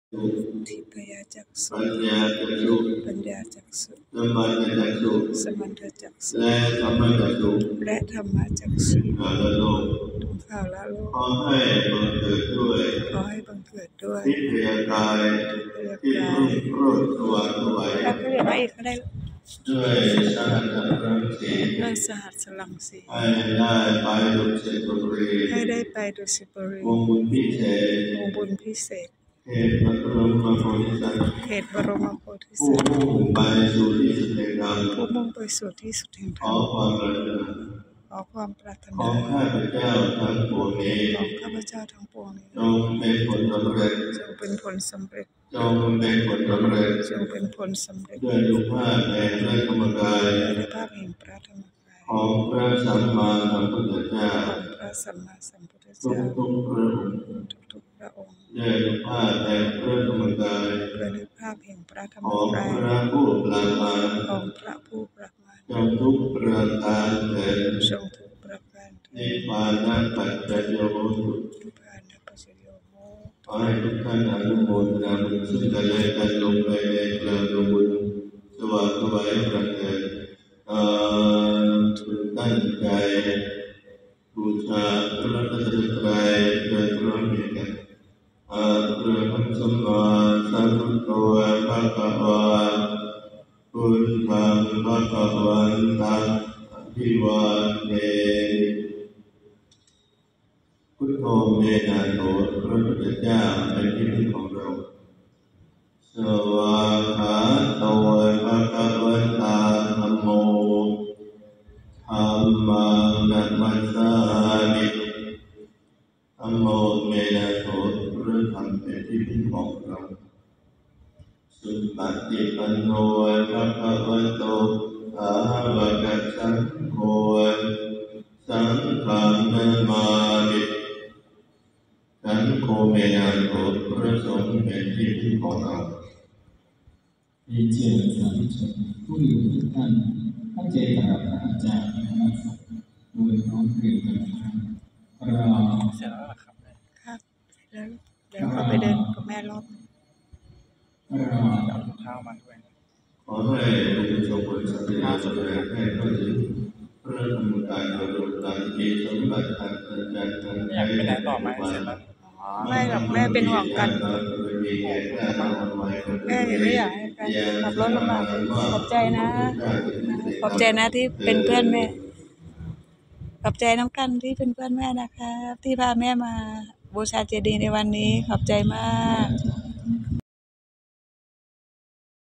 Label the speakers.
Speaker 1: ทิพยจักษุ
Speaker 2: ปัญญาจักษุ
Speaker 1: ปัญญาจักษุ
Speaker 2: สมัญญจักษุ
Speaker 1: สมัญญจักษุ
Speaker 2: และธรรมจักษุ
Speaker 1: และธรรมจักษุ
Speaker 2: ข้าละโลก
Speaker 1: ทุกข้าวละโลก
Speaker 2: ขอให้บังเกิดด้วย
Speaker 1: ขอให้บังเกิดด้วย
Speaker 2: ทิพยกายที่รุ่งโรจน์สว่างไสว
Speaker 1: ถ้าเกิดมาอีกก็ได้
Speaker 2: ด้วยสหัสรังสี
Speaker 1: ด้วยสหัสรังสี
Speaker 2: ให้ได้ไปดุสิตบุรี
Speaker 1: ให้ได้ไปดุสิตบุรี
Speaker 2: วงบุญพิเศษ
Speaker 1: วงบุญพิเศษ
Speaker 2: เหตุพระบรมโพธิสัตว์
Speaker 1: เหตุบรมโพธิ
Speaker 2: ผู้
Speaker 1: สัตว์
Speaker 2: มุ่งไปสู่ที่สุดแห่งธรรม
Speaker 1: ผู้มุ่งไปสู่ที่สุดแห่งธ
Speaker 2: ข
Speaker 1: รร
Speaker 2: อ
Speaker 1: ม
Speaker 2: ความปรารถนา
Speaker 1: ขอความปรารถ
Speaker 2: ขอ
Speaker 1: นา
Speaker 2: ข้าพเจ้าทั้งปวงนี้
Speaker 1: ของข้าพเจ้าทั้งปวงนี้
Speaker 2: จงเป็นผลสำเร็จ
Speaker 1: จงเป็นผลสำเร็จ
Speaker 2: จงเป็นผลสำเร็จ
Speaker 1: จงเป็นผลสำเร็จ
Speaker 2: ด้วยอนุภาพแห่งพระธรรมกาย
Speaker 1: ด้วยอนุภาพแห่งพระธรรมกาย
Speaker 2: ของพระสัมมาสัมพุทธเจ้า
Speaker 1: ของพระสัมมาสัมพุทธ
Speaker 2: ทุ
Speaker 1: เจ้าก
Speaker 2: พระองค์
Speaker 1: ทุกๆพระองค์
Speaker 2: ด้วยอนุภาพแห่งพระธรรมกาย
Speaker 1: ด้วยอนุภาพแห่งพระธรร
Speaker 2: ข
Speaker 1: ม
Speaker 2: อง
Speaker 1: กาย
Speaker 2: พระผู้ปรามา
Speaker 1: ของพระผู้ประมาณ
Speaker 2: จงทุกประการเถิด
Speaker 1: ทรงทุกประการเถิ
Speaker 2: นิพ
Speaker 1: ด
Speaker 2: พานัปัจจโยโหตุ
Speaker 1: นิพพานัปัจจโยโห
Speaker 2: ขอให้ทุกท่านอนุโมทนาบุญซึ่งกันและกันลงไปในกลางดวงบุญสว่างไสวประเสริฐตั้งใจบูชาพระรัตนตรัยโดยพร้อมเพรียงกันอะระหังสัมมาสัมพุทโธภะคะวะพุทธังภะคะวันตังอภิวาเทพุทโธเมนาโถพระพุทธเจ้าเป็นที่พึ่งของเราสวากขาโตภะคะวันตาธัมโมธัมมังนัมมัสสามิธัมโมเมนาโถพระธรรมเป็นที่พึ่งของเราสุปฏิปันโนภะคะวะโตสาวกสังโฆสังฆังนามามิสังโฆเมนาโถพระสงฆ์เป็นที่พึ่งของเรา
Speaker 3: เรียนเชิญสาธุชนผู้อยู่ทุกท่านตั้งใจกราบพระอาจารย์ธรรมศักดิ์โดยน้อมเพรียงกันนะครับเรา
Speaker 4: เสร็จแล้วเหรอครับ
Speaker 1: ครับแล้วเดี๋ยวเขาไปเดินกับแม่รอบ
Speaker 3: เรา
Speaker 4: เอาถุงเท้ามาด้วย
Speaker 2: ขอให้ผู้ชมผลสัมปทานแสดงให้เข้าถึงพระธรรมกายโดยตามที่สมบัติอันเป็นใจทั้ง
Speaker 4: อยากไปไหนต่อไหมเสร็จแล้วอ๋อ
Speaker 1: ไม่หรอกแม่เป็นห่วงกัน แม่ไม่อยากให้กันขับรถลำบากขอบใจนะ ขอบใจนะที่เป็นเพื่อนแม่ ขอบใจน้องกันที่เป็นเพื่อนแม่นะคะที่พาแม่มาบูชาเจดีย์ในวันนี้ขอบใจมาก